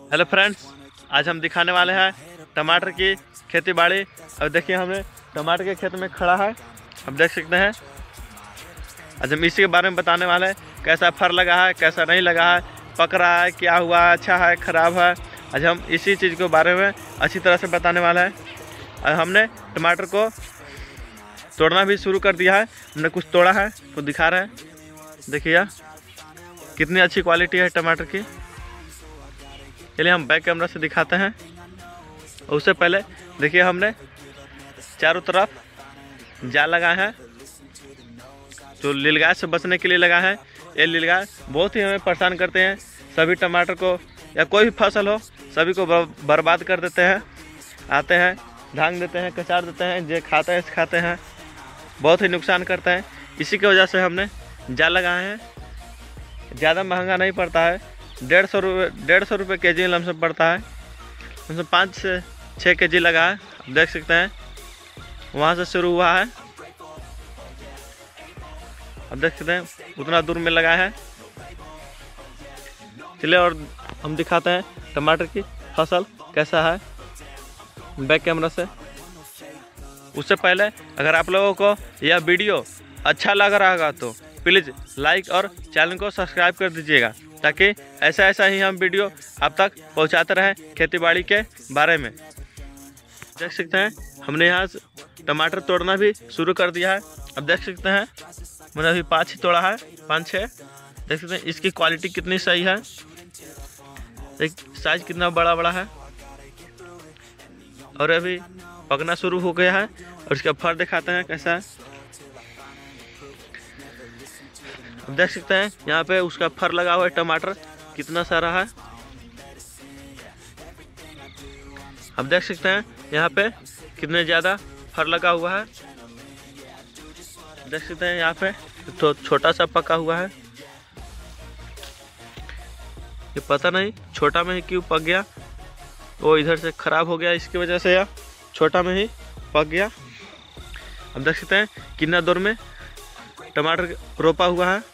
Hello friends, आज हम दिखाने वाले हैं टमाटर की खेती बाड़ी। अब देखिए हमने टमाटर के खेत में खड़ा है, अब देख सकते हैं। आज हम इसी के बारे में बताने वाले हैं, कैसा फल लगा है, कैसा नहीं लगा है, पक रहा है, क्या हुआ है, अच्छा है, ख़राब है। आज हम इसी चीज़ के बारे में अच्छी तरह से बताने वाले हैं। आज हमने टमाटर को तोड़ना भी शुरू कर दिया है। हमने कुछ तोड़ा है, कुछ दिखा रहे हैं। देखिए कितनी अच्छी क्वालिटी है टमाटर की। चलिए हम बैक कैमरा से दिखाते हैं। उससे पहले देखिए हमने चारों तरफ जाल लगाए हैं, जो नीलगाय से बचने के लिए लगा है। ये नीलगाय बहुत ही हमें परेशान करते हैं। सभी टमाटर को या कोई भी फसल हो, सभी को बर्बाद कर देते हैं। आते हैं, धांग देते हैं, कचार देते हैं, जो खाते हैं खाते हैं, बहुत ही नुकसान करते हैं। इसी की वजह से हमने जाल लगाए हैं। ज़्यादा महंगा नहीं पड़ता है, 150 रुपये के जी लमसम पड़ता है। लमसम 5 से 6 के जी लगा है। आप देख सकते हैं वहाँ से शुरू हुआ है, अब देख सकते हैं उतना दूर में लगा है। चलिए और हम दिखाते हैं टमाटर की फसल कैसा है बैक कैमरा से। उससे पहले अगर आप लोगों को यह वीडियो अच्छा लग रहा होगा तो प्लीज़ लाइक और चैनल को सब्सक्राइब कर दीजिएगा, ताकि ऐसा ही हम वीडियो आप तक पहुंचाते रहें खेतीबाड़ी के बारे में। देख सकते हैं हमने यहाँ टमाटर तोड़ना भी शुरू कर दिया है। अब देख सकते हैं मैंने अभी 5 ही तोड़ा है, 5-6। देख सकते हैं इसकी क्वालिटी कितनी सही है, एक साइज कितना बड़ा है। और अभी पकना शुरू हो गया है और इसका फल दिखाते हैं कैसा है। अब देख सकते हैं यहाँ पे उसका फर लगा हुआ है, टमाटर कितना सारा है। अब देख सकते हैं यहाँ पे कितने ज़्यादा फर लगा हुआ है। देख सकते हैं यहाँ पे तो छोटा सा पका हुआ है। ये पता नहीं छोटा में ही क्यों पक गया, वो इधर से ख़राब हो गया, इसकी वजह से यह छोटा में ही पक गया। अब देख सकते हैं कितना दूर में टमाटर रोपा हुआ है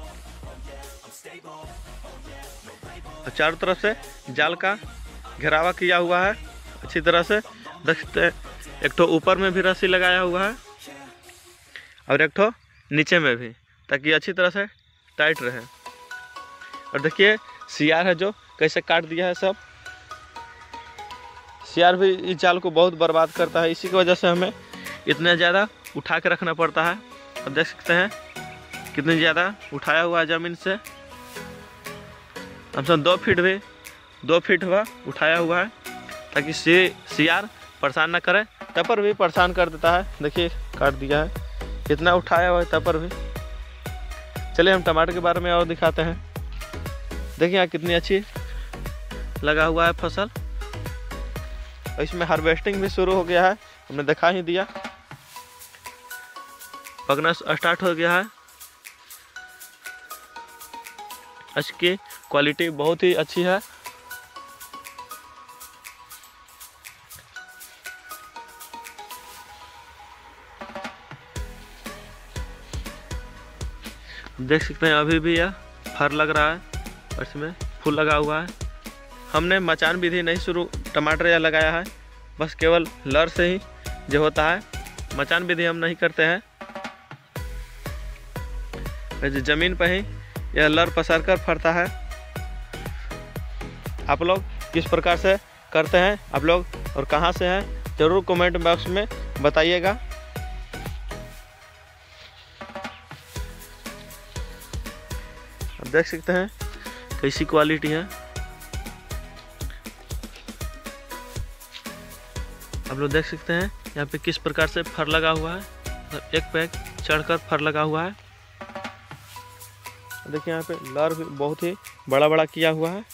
और चारों तरफ से जाल का घेरावा किया हुआ है अच्छी तरह से। देख सकते हैं एक ठो ऊपर में भी रस्सी लगाया हुआ है और एक ठो नीचे में भी, ताकि अच्छी तरह से टाइट रहे। और देखिए सियार है जो कैसे काट दिया है सब। सियार भी इस जाल को बहुत बर्बाद करता है, इसी की वजह से हमें इतना ज़्यादा उठा के रखना पड़ता है। अब देख सकते हैं कितनी ज़्यादा उठाया हुआ है ज़मीन से। हम सब 2 फीट हुआ उठाया हुआ है, ताकि सियार परेशान ना करे। तपर भी परेशान कर देता है, देखिए काट दिया है, कितना उठाया हुआ है तपर भी। चलिए हम टमाटर के बारे में और दिखाते हैं। देखिए यहाँ कितनी अच्छी लगा हुआ है फसल। और इसमें हार्वेस्टिंग भी शुरू हो गया है, हमने दिखा ही दिया, पकना स्टार्ट हो गया है। इसकी क्वालिटी बहुत ही अच्छी है। देख सकते हैं अभी भी यह फर लग रहा है और इसमें फूल लगा हुआ है। हमने मचान विधि नहीं शुरू टमाटर या लगाया है, बस केवल लर से ही जो होता है, मचान विधि हम नहीं करते हैं। ज़मीन पर ही यह लर पसार कर फरता है। आप लोग किस प्रकार से करते हैं, आप लोग और कहाँ से हैं, ज़रूर कमेंट बॉक्स में बताइएगा। आप देख सकते हैं कैसी क्वालिटी है। आप लोग देख सकते हैं यहाँ पे किस प्रकार से फर लगा हुआ है, एक पे एक चढ़कर फर लगा हुआ है। देखिए यहाँ पे लर भी बहुत ही बड़ा किया हुआ है।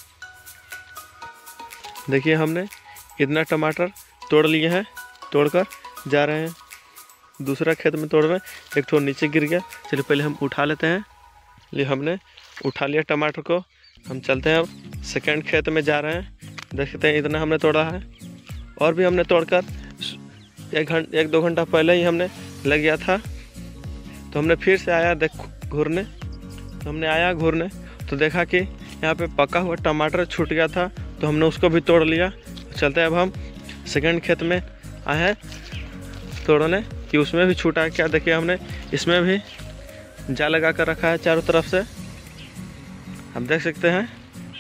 देखिए हमने इतना टमाटर तोड़ लिए हैं, तोड़कर जा रहे हैं दूसरा खेत में तोड़ रहे हैं। एक ठो नीचे गिर गया, चलिए पहले हम उठा लेते हैं। लिए हमने उठा लिया टमाटर को, हम चलते हैं अब सेकंड खेत में जा रहे हैं। देख सकते हैं इतना हमने तोड़ा है, और भी हमने तोड़कर 1-2 घंटा पहले ही हमने लग गया था। तो हमने फिर से आया घूरने तो देखा कि यहाँ पे पका हुआ टमाटर छूट गया था तो हमने उसको भी तोड़ लिया। चलते हैं अब हम सेकंड खेत में आए हैं तोड़ने कि उसमें भी छूटा है क्या। देखिए हमने इसमें भी जाल लगा कर रखा है चारों तरफ से, हम देख सकते हैं,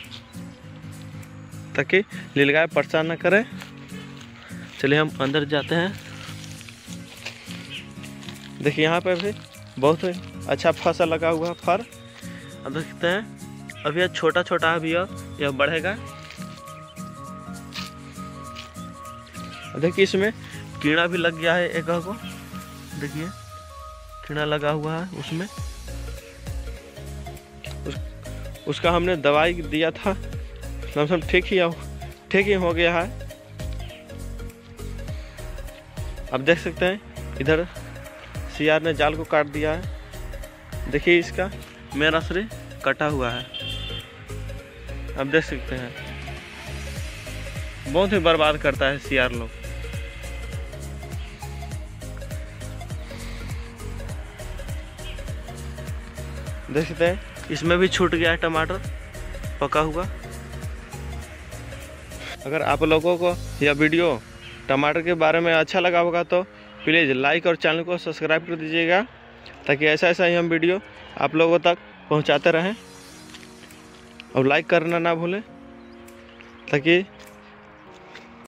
ताकि नीलगाय परेशान न करे। चलिए हम अंदर जाते हैं। देखिए यहाँ पे भी बहुत अच्छा फसल लगा हुआ है, फर अब देख सकते हैं। अभी यह छोटा छोटा है, अभी यह बढ़ेगा। देखिए इसमें कीड़ा भी लग गया है एक को, देखिए कीड़ा लगा हुआ है उसमें। उसका हमने दवाई दिया था, लमसम ठीक ही हो गया है। अब देख सकते हैं इधर सियार ने जाल को काट दिया है। देखिए इसका मेन रसरी कटा हुआ है, अब देख सकते हैं। बहुत ही बर्बाद करता है सियार लोग। देख सकते हैं इसमें भी छूट गया है टमाटर पका हुआ। अगर आप लोगों को यह वीडियो टमाटर के बारे में अच्छा लगा होगा तो प्लीज़ लाइक और चैनल को सब्सक्राइब कर दीजिएगा, ताकि ऐसा ही हम वीडियो आप लोगों तक पहुंचाते रहें। और लाइक करना ना भूलें, ताकि